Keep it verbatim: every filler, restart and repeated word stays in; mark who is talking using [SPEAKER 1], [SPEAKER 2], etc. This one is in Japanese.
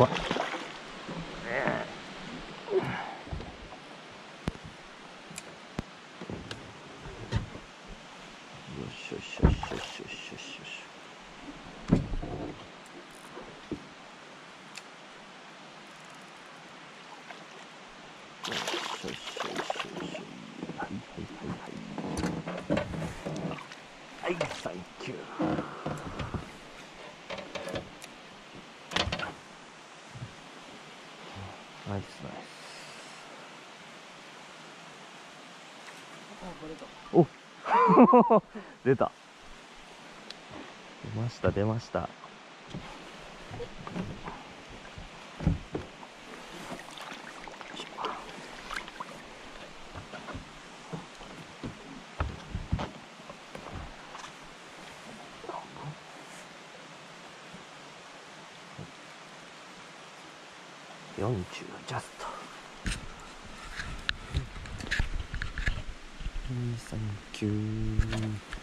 [SPEAKER 1] 怖い。よしよしよしよしよしよしよし。はい、サンキュー。ナイスナイス。お出た。出ました出ました。よんじゅうジャスト。サンキュー。